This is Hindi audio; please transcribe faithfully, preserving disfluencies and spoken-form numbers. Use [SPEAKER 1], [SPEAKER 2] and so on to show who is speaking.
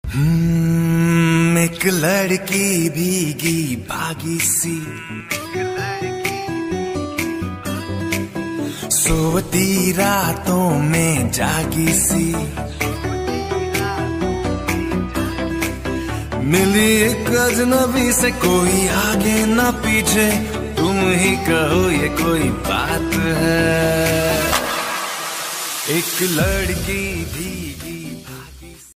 [SPEAKER 1] हम्म, एक लड़की भीगी भागी सी सोती रातों में जागी सी मिली एक अजनबी से, कोई आगे ना पीछे, तुम ही कहो ये कोई बात है। एक लड़की भीगी